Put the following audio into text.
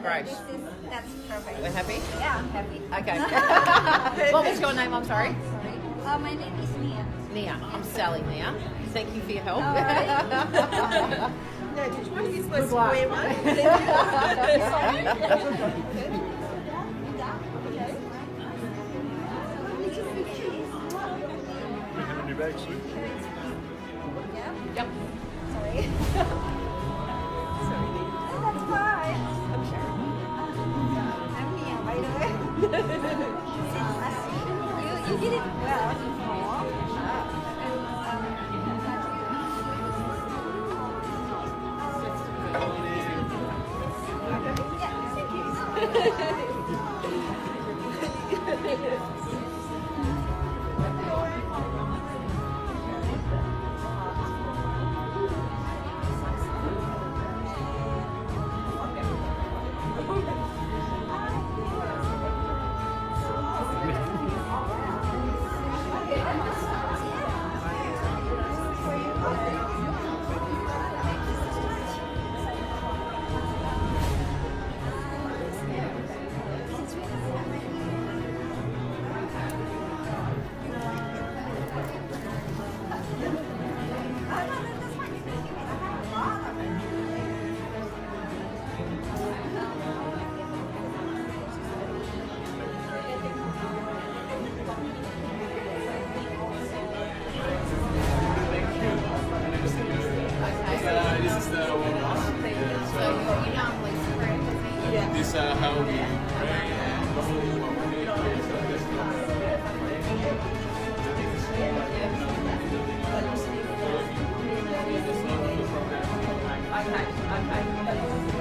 great. That's perfect. We're happy? Yeah, I'm happy. Okay. What was your name? I'm sorry. Sorry. My name is Nia. Nia. I'm Sally, Nia. Thank you for your help. All right. No, did you want to use my square one? Your bag, Sue? Yep. Sorry. Sorry. That's fine. I'm Sharon. I'm Nia, by the way. You did it well before. This is the one. This how we pray and normally what we make Okay.